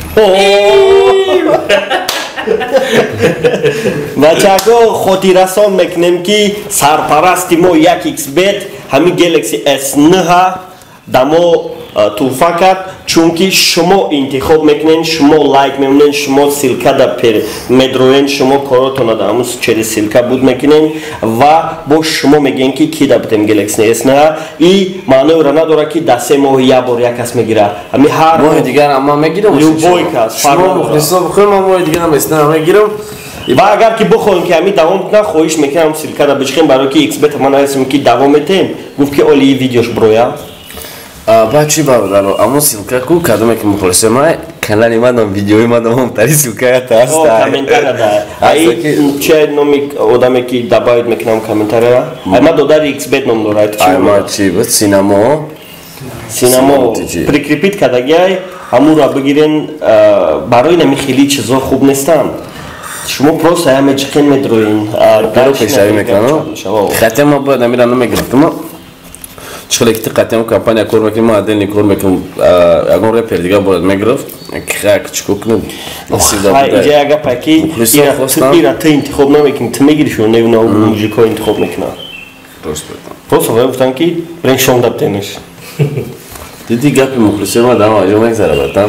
бачаҳо хотиррасон мекунем ки сарпарасти мо 1xbet ҳамин Galaxy S9 дамо туҳфа кард чунки шумо интихоб мекунед шумо лайк мемонед шумо силка да медроен шумо коротона да ҳамун через силка буд мекунед ва бо шумо мегӯед ки ки да битем Galaxy S9 и маъноиро надорад ки да 3 моҳи як бор як кас мегира ҳами ҳар моҳи дигар ама мегирам любой кас шумо мухлисо бихӯем ма моҳи дигар S9 мегирам ва агар ки бихоҳем ки ҳамин давом кунад хоҳиш мекунам силка да бичиқем барои ки xbet ма нависем ки давом метем гуфт ки оли видеош броя ба чӣ бародаро аммо силка ку кадоме ки мухлисе май канали мадам видеои мадам тари силкаята аста комментария да ай че номи одаме ки дабавид мекунам комментария ай ма додари xbet ном дорад ай ма чӣ бud синамо прикрепит кардагиай ҳамуро бигирен барои нами хели чизо хуб нестанд шумо просто ҳаме ҷиқин медроин беро пешавӣ мекунам хатема бояд амира намегирифтама чихеле ки қатем компания кор мекунем ма отдельный кор мекунем ягон репер дига бояд мегирифт як чико кунем иҷа ага паки ира ты интихоб намекунӣ ты мегири шо невна мужико интихоб мекунад просто гуфтам ки реншонда бтенеш диди гапи мухлисе ма дам аҷо мегзара бартам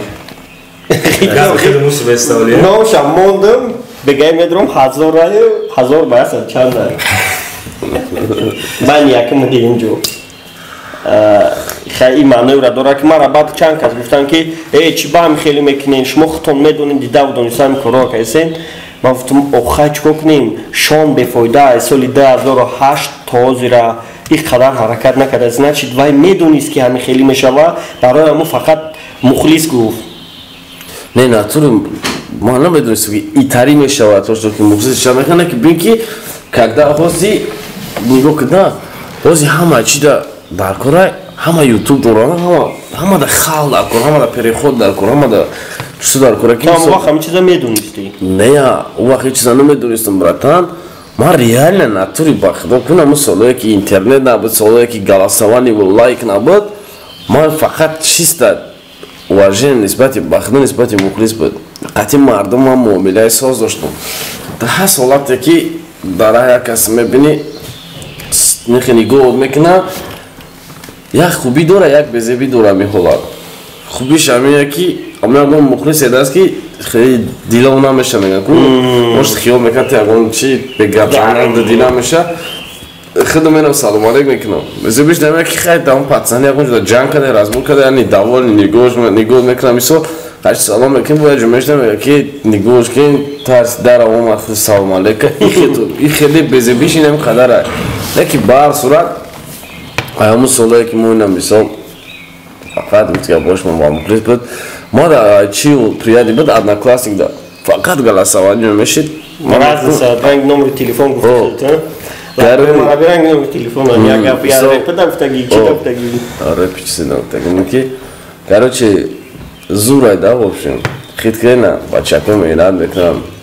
номша мондам бегай медром 1000 баса чанда бани яким дигин ҷо хай маъноиро дорад ки мара баъд чанд кас гуфтанд ки чӣ ба ҳами хеле мекунед шумо худтон медонед дидаву донистами корро кайсен ман гуфтам охай чикор кунем шон бефоида соли 2008 то ҳозира ин қадар ҳаракат накарда значит вай медонист ки ҳами хеле мешава барои ҳамун фақат мухлис гуфт не натуре ман намедонистам ки итари мешавад то ки мухлис шава мекунад ки бин ки когда ҳози нигоҳ кида ҳози ҳама чида дар кора ҳама ютуб доранд ҳама да хал дар кора ҳама да переход дар кора ҳама да чӣ дар кора ки вақт ҳамин чиза медонистӣ не он вақт ин чиза намедонистам братан ман реально натури ба худо кунам солое ки интернет набуд солое ки галасавани лайк набуд ман фақат чиста уважение нисбати ба худо нисбати мухлис буд қатъи мардум ман муомилаи соз доштам дар ҳар ҳолате ки дар як кас мебини нихи нигоҳ мекунад як хубӣ дора як безебӣ дора меҳолад хубиш ҳамине ки ягон мухлис едаст ки хеле дило намеша мегӯяд может хиёл мекунад ягон чи бегапшананда дила меша худу менам салом алейк мекунам безебиш намеяд ки хай там пацани ягон ҷода ҷанг каде разбор каде яъни даволи нигоҳ мекунам мисол ҳарчи салом мекунем бояд ҷумеш намеяд ки нигоҳш кин тарс дара омад салом алейка ин хеле безебиш инам қадар леки ба ҳар сурат ҳамун солое ки мо инам мисол фақат митга бош мо мухлис буд мо да чи прияди буд одноклассник да фақат галасавани мешид разница ранг номери телефон гуфт ранг номери телефон я гап я репда гуфтаги чи гуфтаги реп чи да гуфтаги ки короче зурай да в общем хиткена бачако меҳнат мекунам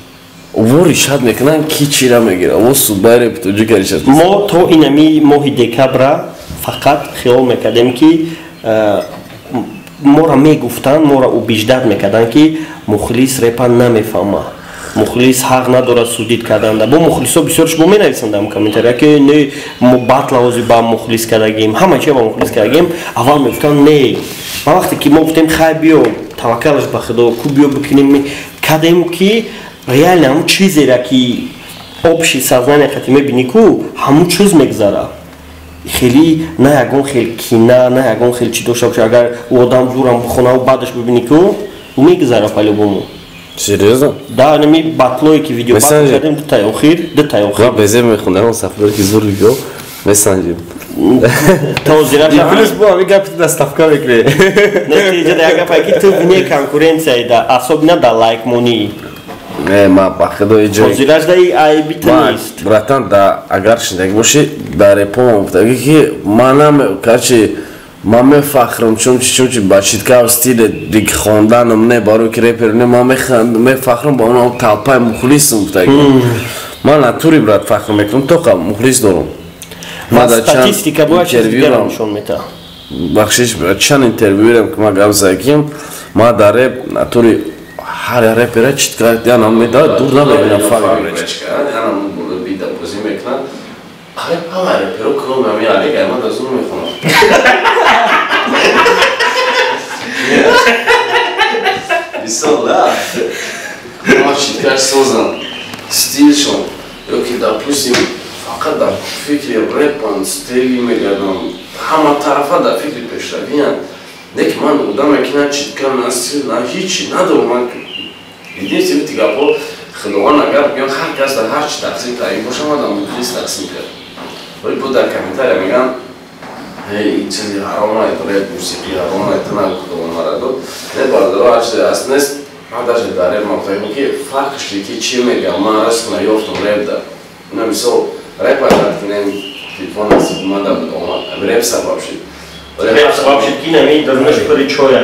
وری شاد میکنن کی چی را میگیره و سوبر تو جوکر شد ما تو اینمی ماه دکبر فقط خیال میکردیم که ما را میگفتن ما را اوبیجداد میکردن که مخلص رپا نمیفهمه مخلص حق نداره سودید کردن با مخلصا بسیارش با مینویسن در کامنتاریا که نه ما باطل با مخلص کردیم همه چی با مخلص کردیم اول میگفتن نه ما وقتی که ما گفتیم خیر بیا توکلش به خدا کو بیا بکنیم کردیم که реально همون چیزی را که общий сознание خاطی میبینی کو همون چیز میگذاره خیلی نه یکون خیلی کینه نه یکون خیلی چی داشته باشه اگر او آدم زورم بخونه و بعدش ببینی که او میگذاره по-любому серьезно да неми батлои ки видео бат кардем детай охир безе мехондам он сафар ки зур видео месенҷер тозира плюс бо ами гапи даставка мекре натиҷада як гапе ки ту бини конкуренсияда особенно да лайкмонӣ не ма ба худои ҷой тозираждаи айбита нест братан да агар шиндаги боши дар репо гуфтаги ки манам карчи ман мефахрам чунчи ба читкав стили диг хонданам не барои ки репер не ман мефахрам ба он талпаи мухлисам гуфтаги ман натури брат фахр мекунам тока мухлис дорам статистика бояд чизи дигар нишон метаҳад бахшиш брат чанд интервюерам ки ман гап задагим ман дар реп натури ҳар репера читка янам медаҳад дур намебинам фарқ янам бида бозӣ мекунад ҳама реперо кроме ами алик аймад аз он мехонам бисмиллах ма читкаш созам стилшон ёки допустим фақат дар фикри репан стили мегардам ҳама тарафа дар фикри пешравиян неки ман одаме ки на читка на стил на ҳичи надорам ман единствени тигапо худованд агар биён ҳар кас дар ҳар чи тақсим таъин боша ман дар мухлис тақсим кард ولی بود در کامنتاریا میگن این چیزی حرامه رپ موسیقی حرامه تنها خودمون مرادو نه باردارو هرچی است نیست ما درش داره ما فهمی که فرقش که چی میگم من رسم نیافتم رپ دار نه مثلا رپ اگر کنیم تلفن است من دارم اما رپ سبب شد رپ سبب شد کی نمی درنش پری چویا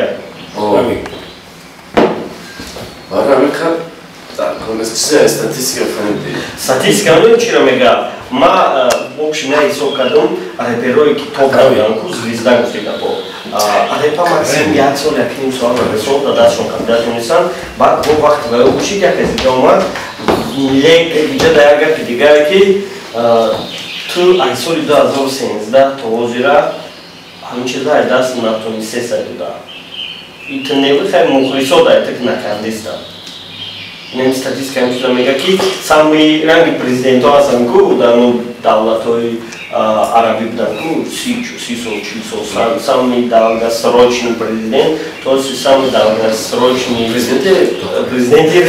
برای همین خب در کنس چیزی استاتیستیکا فهمیدی статистика ну чира мега ма общем я исо кадом реперои ки топ равян ку звезда гуфтига по репа максим як сол якним сол ресол да дашон кандидат унисан баъд бо вақт ва учи як эзида омад лек иҷа да як гапи дигар ки ту аз соли 2013 то ҳозира ҳамин чиза аз даст натони сеса буда итневи хай мухлисо да так накандиста нем статистика мисла мега ки самый ранги президентҳо ҳастанд ку дар давлатҳои араби буданд ку 30 сол 40 сол самый долгосрочный президент то самый долгосрочный президенти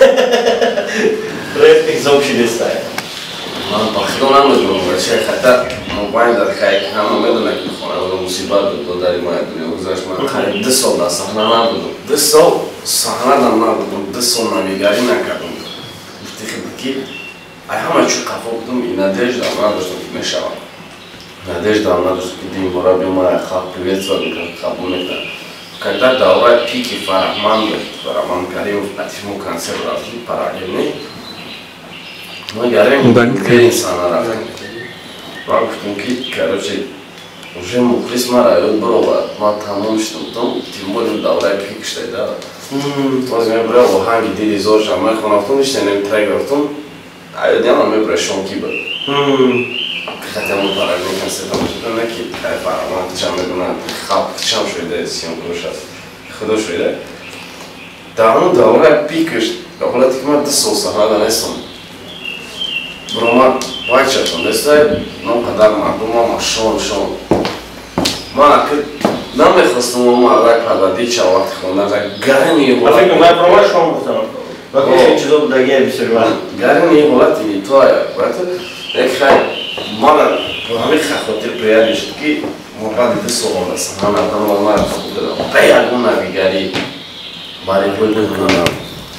реп изобщидеста ман ба худо намедонам чӣ хата мобайн дар хай ҳама медонад ки хонавора мусибат буд дари моя дунё гузашт ман қариб 2 сол дар саҳна набудам 2 сол саҳнадам набудам 2 сол навигарӣ накардам ифтихор ки ай ҳама чӣ қафо будам и надеждам надоштам ки мешавам надеждам надоштам ки дин бора бимара халқ приветствовать мекунад қабул мекунад когда давраи пики фарахман каримов атишмо консерт рафтим параллельный мы говорим, сана рафтим. Ма гуфтам ки короче уже мухлис мара ёд бирова ман тамом шудам там тем более давраи пик штайда боз мебира оҳанги дили зоршам мехонавтум ишненем трек рафтум аёдиама мебира шонки бир хотям параллельный концертам шуда не ки фараман чам медонад халқ чам шуида сиёмкуш аст худо шуида дар он давраи пикш дар ҳолате ки ман 2 сол саҳнада нестам брома байчатон дестай non qaдар mardumam шон ман акид намехостам ома рак падади ча вақти хонада гарини ҳолати ман брома шон гуфтам вақти чизо будаги бисёр гарини ҳолати итоя бата як хай ман ҳамин хатир приятно шуд ки мо баъди 2 сол онда саҳнадам ман будам ба ягон навигари бари бӯйкунам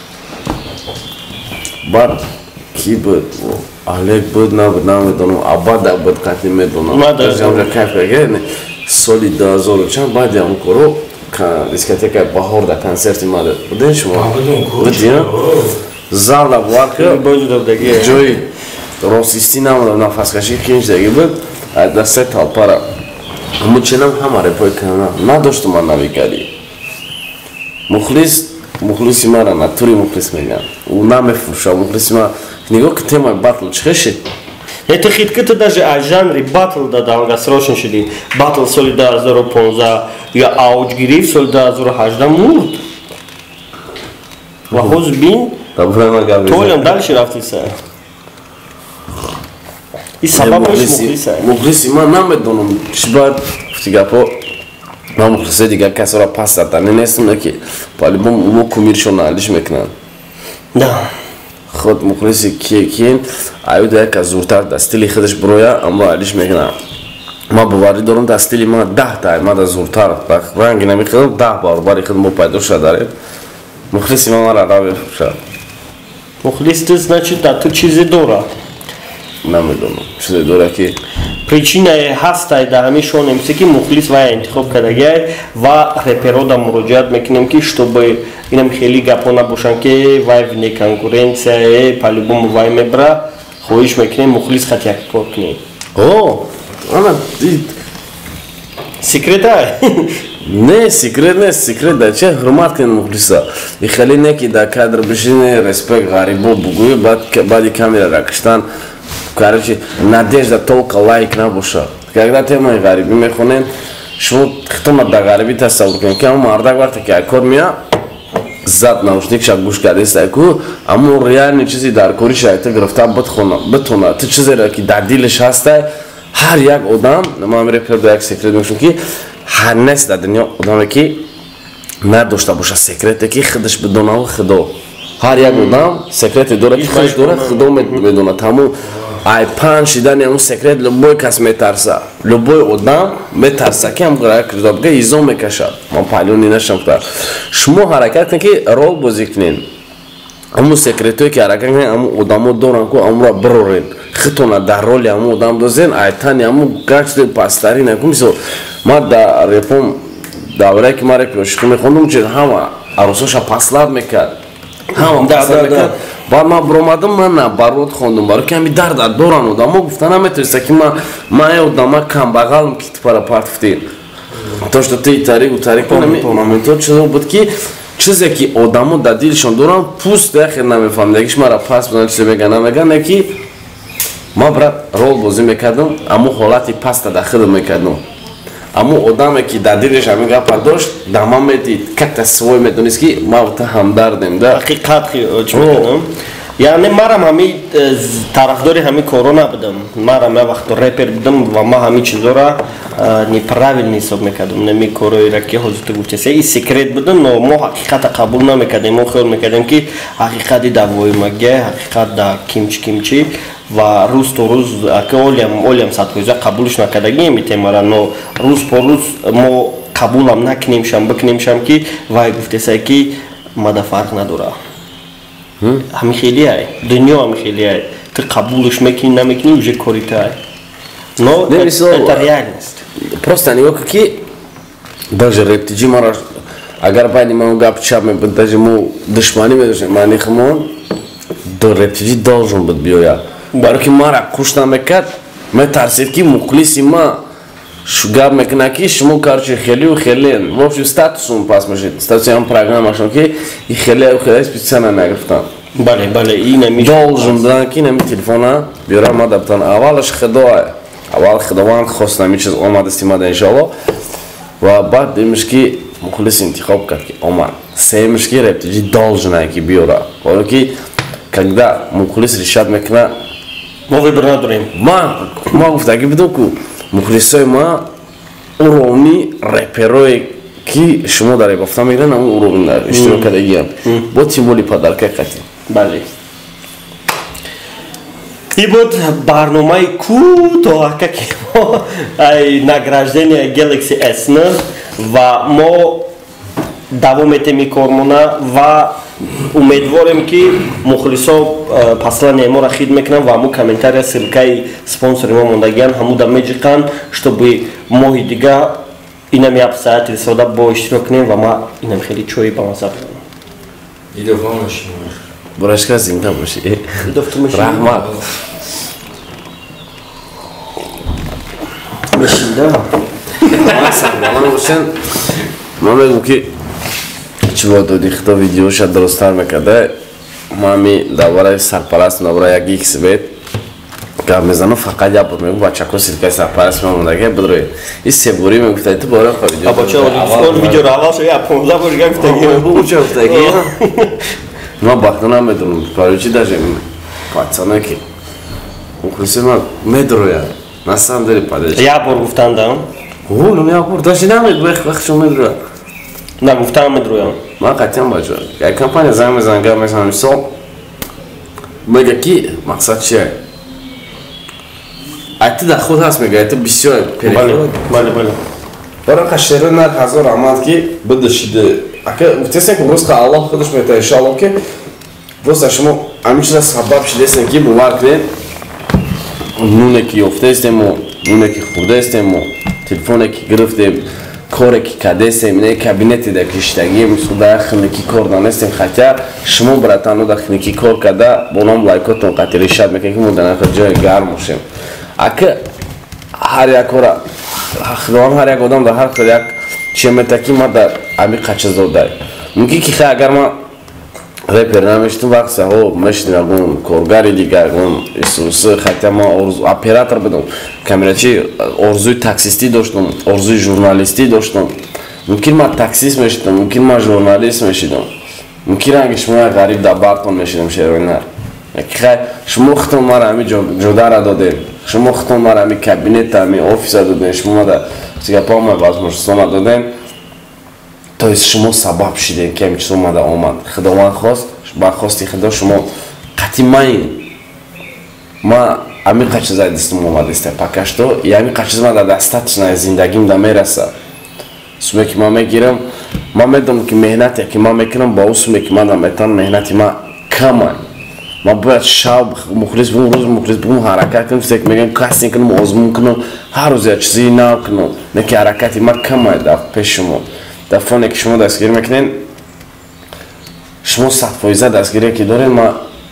баъд ки буд алек буд набуд намедонам абада буд қатъи медонам кайф кардем соли 2000 чанд баъди ҳамн коро дискотекаи баҳор дар консерти ман будем шумо будем зала варка Бождавдаги. ҷои росистӣ намудам нафаскашӣ кинҷ деги буд айда се талпара аммо чинам ҳама репой кана надошту ман навикари мухлиси мара натури мухлис мегӯям ӯ намефурша мухлиси ма нигоҳ ки темаи батл чӣ шид Это хитката даже о жанре батл да долгосрочно шуди. Батл соли 2015 я ауч гирифт соли 2018 мурд. Ва ҳоз бин толям дальше рафтиса. И сабабаш мухлиса. Мухлиси ман намедонам чӣ бояд гуфти гапо ман мухлисе дигар касро пас задане нестам ки по-любому мо кумиршон налиш мекунанд Да. худ мухлиси киен аюда яка зуртар да стили худаш бироя аммо алиш мекунам ман боварӣ дорам да стили ман 10 та мада зуртар ранги намехӯрам 10 баробари худ мо пайдо шуда дарем мухлиси ман мара намефуршад Мухлис ты значит да ту чизе дора. намедонам чизе дора ки Причина ҳастай да ҳамин шонемсе ки мухлис вай интихоб кардагиай ва реперо да муроҷиат мекунем ки чтобы инам хеле гапо набошанд ки вай вне конкуренсия по-любому вай мебра хоҳиш мекунем мухлис хат як кор кунем. ана Секрет ай? не секрет нест секрет да че ҳурмат кунед мухлиса и хеле не ки да кадр бишине респект ғарибо бугӯе баъди камераро киштан короче надежда толка лайк набоша когда темаи ғарибӣ мехонем шумо хитома да ғарибӣ тасаввур кунем ки ҳама мардак вақте ки як кор меа зад наушникша гӯш кардеста ку аммо реальни чизи дар кори шайта гирифта битона ту чизеро ки дар дилаш ҳастай ҳар як одам ман реперда як секрет мешум ки ҳар нест дар дунё одаме ки надошта боша секрете ки худаш бидонаву худо ҳар як одам секрете дорад ки худаш дорад худо медонад ҳамун ай пан шидани ҳамун секрет любой кас метарса любой одам метарса ки ҳамгӯя изо мекашад ман паҳлӯни нашам кудар шумо ҳаракат кунед ки рол бозӣ кунед ҳамун секретое ки ҳаракат кунед ҳамун одамо доранд ку ҳамунро бироред хитона дар роли ҳамун одам дозен ай тани ҳамун гачде пастарина ку мисол ман дар репом даврае ки ман репи ошиқӣ мехондам чӣ ҳама аросоша паслаб мекард ҳама паслаб мекард баъд ман биромадам ман наоборот хондам барои ки ҳами дард доранд одамо гуфта наметависта ки ман одама камбағалам ки тупара партфтӣ то что ти тарику моментҳо чизо буд ки чизе ки одамо дар дилшон доранд пуст яхе намефаҳмед ягиш мара пас бизан чизе мегӯянд намегӯянд не ки ман брат рол бозӣ мекардам аммо ҳолати паста дар худам мекардам аммо одаме ки дар дилаш ҳамин гапа дошт дар ман медид какта свой медонист ки ман вақта ҳамдардем да ҳақиқат чӣ мекунам яъне марам ҳамин тарафдори ҳамин коро набудам марам як вақт репер будам ва ман ҳамин чизоро неправилно ҳисоб мекардам нами короира ки ҳозир ту гуфтаси и секрет буда но мо ҳақиқата қабул намекардем мо хиёл мекардем ки ҳақиқати да воимагия ҳақиқат да кимчи ва рӯз то рӯз олиам садфоиза қабулш накардагием ин темара но рӯз по рӯз мо қабулам накунемшам бикунемшам ки вай гуфтасай ки мада фарқ надора ҳамин хелиай дунё ҳамин хелиай ту қабулш мекунӣ намекунӣ уже кори тай но это реальность просто нигоҳ ки даже рептиҷи мара агар байни ману гап чап мебуд даже мо душманӣ медоштем мани хумон рептиҷи должен буд биёяд барои ки мара куш намекард метарсед ки мухлиси ма гап мекунад ки шумо короче хелию хелен в общем статусум пас мешед статуси ҳам программашон ки и хелею хеле специально нагирифтам бале инами должен будан ки нами телефона биёрам ма даптан аввалаш худое аввал худованд хост нами чиз омадасти мада иншалло ва баъд димиш ки мухлис интихоб кард ки омад сеимиш ки рептиҷи должен ки биёра барои ки когда мухлис решат мекунад мо выбор надорем ма гуфтагӣ будам ку мухлисои ма уровни реперое ки шумо дар гуфта мегиранд ҳамун уровни дар иштирок кардагиам бо тимоли падарка қатӣ бале и буд барномаи кӯтоҳака ки мо награждения Galaxy S9 ва мо давом метем кормона ва умедворем ки мухлисо послание моро хид мекунанд ва ҳамун комментария ссилкаи спонсори мо мондагиян ҳамуда меҷиқанд чтобы моҳи дига инам як саати сода бо иштирок кунем ва ма инам хеле чои ба маза идофамашин براشکا زنده باشی رحمت میشینده من باشن من بگم که چی با دو دیختا ویدیوش درستتر میکرده ما همی دوباره سرپرست دوباره یک ایکس بید گفت میزنم فقط یا بود میگم بچه که سیرکای سرپرست میمونده بدروی این سیبگوری میگفته تو باره خواه ویدیو بچه ویدیو رو اول شو یا 15 بار گفتگی بچه گفتگی ما بختون هم میدونم کاری چی داشتیم پاچانه که مخلصی ما میدروی نستان داری پادش یا بار گفتن دارم اون یا بار داشتی نمید وقت شو میدروی نه گفتم میدرویم ما قطعا باشه یک کمپانی زنگ مثلا مثال میگه کی مقصد چیه ایت در خود هست میگه ایت بسیار پریفرد بله برای قشتره نه هزار آمد که بدشیده اگه گفتیسن که روز که الله خودش میته انشالله که روز شما همین چیز سبب شده است که باور کنید نونه که یافته استیم و نونه که خورده استیم و تلفونه که گرفتیم کاری که کرده استیم نه کابینتی در کشتگی مثل در خنکی کار دانستیم خطر شما براتانو در خنکی کار کرده با نام لایکاتون قطعی شد میکنه که مدنه که جای گرم موشیم اگه هر یک کار خداوند هر یک آدم در هر کار یک چیه میتکی ما در عمیق چیز داده ممکن که خیلی اگر ما ریپر نمیشتم وقت سهو مشتیم اگون کارگری دیگر اگون اسوس خیلی ما اپراتور بدم کامراچی ارزوی تاکسیستی داشتم ارزوی ژورنالیستی داشتم ممکن ما تاکسیست میشدم ممکن ما ژورنالیست میشدم ممکن اگه شما غریب در باغ میشدم شهرونر خیلی شما ختم ما را همی جدا را دادیم شما ختم ما را همی کابینت همی آفیس دادیم شما در سیگاپا ما باز مشتما دادیم تا شما سبب شدین که همی چیز اومده آمد خداوند خواست برخواستی خدا شما قطعی ما همی قچیز دستم اومده است پاکش تو یا همی قچیز ما در دستت نه زندگیم در میرسه سومه که ما میگیرم ما میدونم که مهنتی که ما میکنم با اون که ما نمیتونم مهنتی ما کمه ما باید شب مخلص بون روز مخلص بون حرکت کنم فکر میگم کسی کنم آزمون کنم هر روز چیزی نو کنم نه که حرکتی ما کمه در پیش شما در فانی که شما دستگیر میکنین شما 100% دستگیری که دارین ما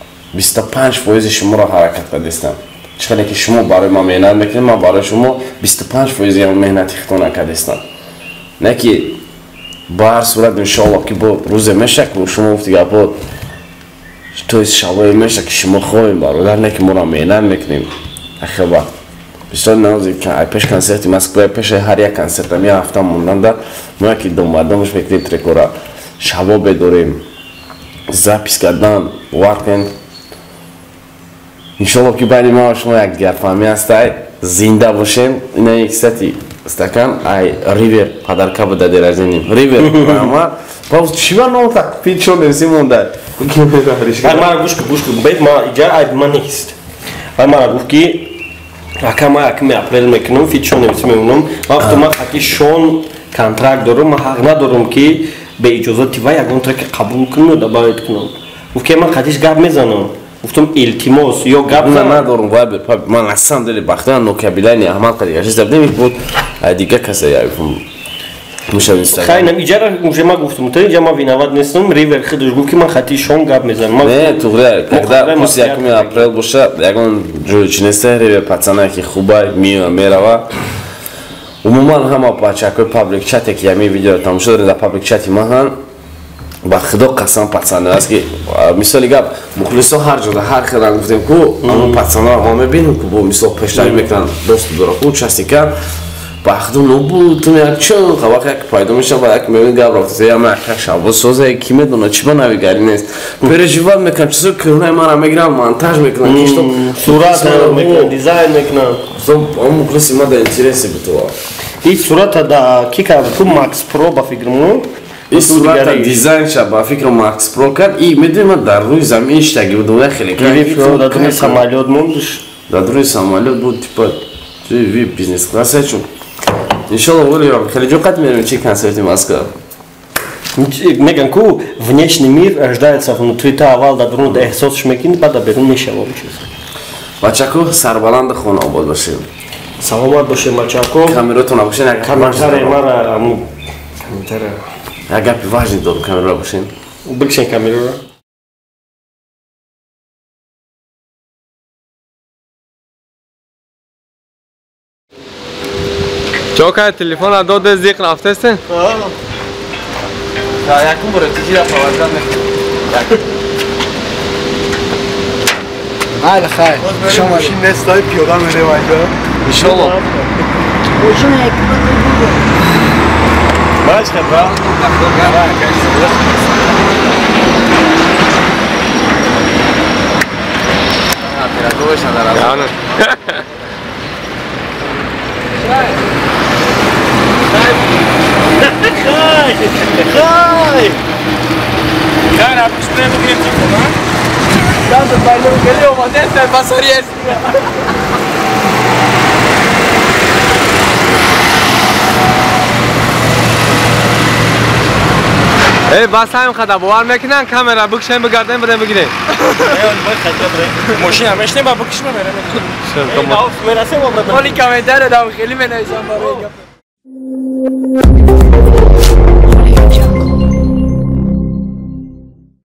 25% شما را حرکت کردستم چقدر که شما برای ما مهنت میکنین ما برای شما 25% مهنتی خطا نکردستم نه که با هر صورت انشاءالله که با روز میشه که شما افتی گپا تو از شبای میشه که شما خواهیم برادر نه که ما را مهنت میکنیم اخبار بسیار نوازی که پیش کنسرتی مسکوی پیش هر یک کنسرت هم یه هفته موندن در ما که دنبالش میکنیم ترکورا شبا بداریم زپیس کردن وارکن انشالله که بعد ما شما یک دیگر فهمی هسته زنده باشین این یک ستی استکان ای ریور پدرکا بوده در ازینیم ریور اما باز چیوان نو tak پیچ شده سیمونده من گوش کن بید ما ایجا عیب ما نیست و من گفت که اکم اپریل میکنم فیچ شو نمیتونم وقت ما حقی شون کنترکت دارم ما حق ندارم که به اجازاتی و یکون ترک قبول کنم و باید کنم گفت که من قدیش گپ میزنم گفتم التماس یا گپ ندارم وایبر من اصلا دلی بختیان نوکابیلانی احمد قدیش زبده میگفت دیگه کسی یافم میشه اینستاگرام خیلی ایجا موشه ما گفتم تو اینجا ما وینواد نیستم ریور خودش گفت که من خطی شون گپ میزنم نه تو غیر когда پس یکم اپریل باشه یکون جوجینسته ریور پاتسانا که خوبه میره عموما همه بچه‌های پابلیک چت که می ویدیو تمام شده در پابلیک چت ما هم با خدا قسم پاتسانا است که مثلا گپ مخلصا هر جا هر خدام گفتیم کو اما پاتسانا ما میبینیم که با مثلا پشتاری میکنن دوست داره کو چستی کن باخدم نبود تو میاد چون خواهد یک پایدو میشه با یک میبینی گاب رفته یا من یک شب سوزه کی میدونه چی من نویگاری نیست پرژیوان میکنم چیزو کرونه من هم میگیرم مانتاژ میکنم کشتو صورت میکنم دیزاین میکنم اون مخلصی ما در انترسی بتوا هیچ صورت دا کی که تو ماکس پرو با فکرمون این صورت دیزاین شد با فکر ماکس پرو کرد ای میدونی من در روی زمین اشتگی بودم خیلی کردم در روی سامالیات موندش در روی سامالیات بود تیپا توی وی بیزنس کلاسه چون انشالله выльем. Халиджо Катмир чей концерт Москва. Меган ку внешний мир рождается внутри того, да друг да эхсос шмекин, бада берун мешало чиз. Бачако сарбаланд хона обод бошем. Саломат бошем бачако. Камеротон бошен, камера мара камера. Агапи важный дом камера бошен. Быкшен камера. چوکای تلفن را داده زیق رفته است؟ یکم برای تیجی را فوازدن بله خیر شما ماشین نیست داری پیاده میره و اینجا انشالله ماشین یک باش خبر یعنی خیر ابوش بریم بگیریم چی کنم دست بایلو گلی اومده است بساری است ای بس هم خدا باور میکنن کامera بکشیم بگردیم بریم بگیریم ماشین همش نه با بکش میبره ولی کامنتر داخلی می نویسم برای